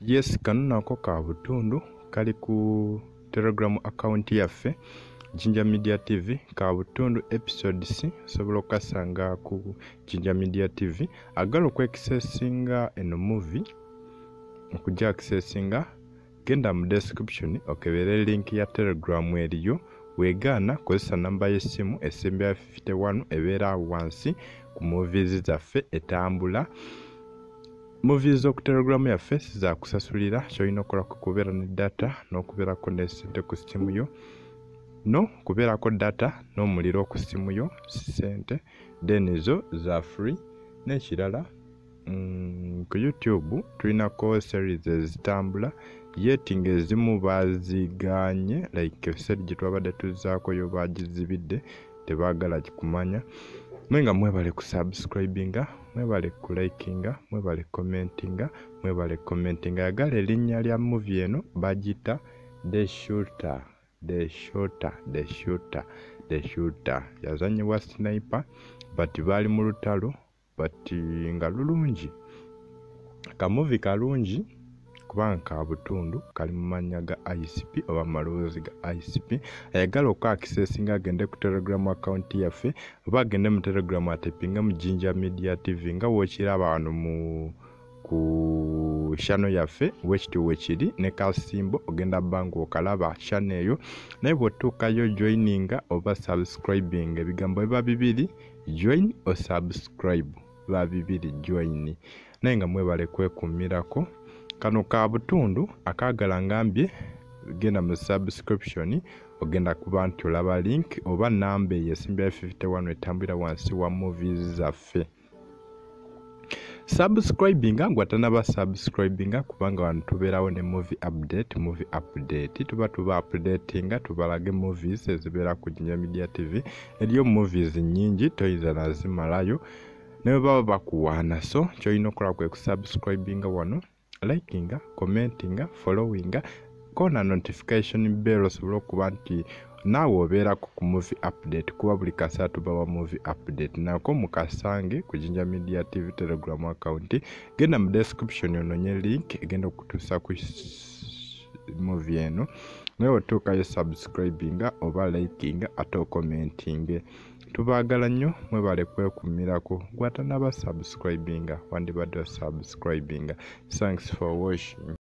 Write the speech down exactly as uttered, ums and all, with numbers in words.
Yes, kano nako ka butundu kali ku Telegram account yaffe Jinja Media T V ka butundu episodes sobola okasanga ku Jinja Media T V agala okwekisesinga eno movie okujja accessinga genda mu description okebere link ya Telegram eriyo wegana kozesa namba y'essimu esembe ya fifty-one ebera wansi ku movies zaffe etambula. Movies ku Telegram yaffe za kusasulira kyoyina okola kubeera ne data n'okubeerako ne sente ku simu yo no kubeerako data n'omuliro ku simu yo sente then ezo za free n'ekirala mm, ku YouTube tulinako series ezitambula yeting ezimu baziganye like series gye twabadde tuzaako yo bagizibidde tebaagala kikumanya. Mwenga mwebale ku subscribinga, mwebale ku likinga, mwebale commentinga, mwebale commentinga. Yagala erinnya lya movie eno bagita The Shooter, The Shooter, The Shooter, The Shooter. Yazanyibwa sniper but bali mu lutalo but nga lulungi. Ka movie kalungi kubanga ka butundu kali mu mannya ga I C P oba malowoozi ga I C P. Ayagala okwa accessinga agende ku Telegram account yaffe oba agende mu Telegram atepinga mu Jinja Media T V nga wokiraba wano mu ku channel yaffe wekiti wekiri ne kasimbo ogenda bango okalaba channel eyo naye bwotuukayo joininga oba subscribing ebigambo biba bibiri join o subscribe biba bibiri join naye nga mwebale kwekumirako. Kano ka butundu akagala ngambye genda mu subscription ogenda kuba nti olaba link oba namba yesimba fifty-one etambira wansi wa movies zaffe. Subscribinga ngwatana ba subscribinga kubanga wano tubeerawo ne movie update movie update tuba tuba updatinga tubalage movies ezibeera ku Jinja Media T V eriyo movies nyingi toyiza nazimalayo naye baba bakuwaana so kyoyina okola kwe ku subscribinga wano likinga, commentinga, followinga, kona notification bell osobola okuba nti naawe obeera ku movie update kuba buli kasaa tubawa movie update nako mukasange ku Jinja Media T V Telegram account. Genda mu description ononye link egenda okutuusa ku movie eno naye otuukayo subscribinga oba likinga ate commentinga. Tubaagala nnyo mwebale kwekumirako gwatanaba subscribinga wandibadde subscribinga. Thanks for watching.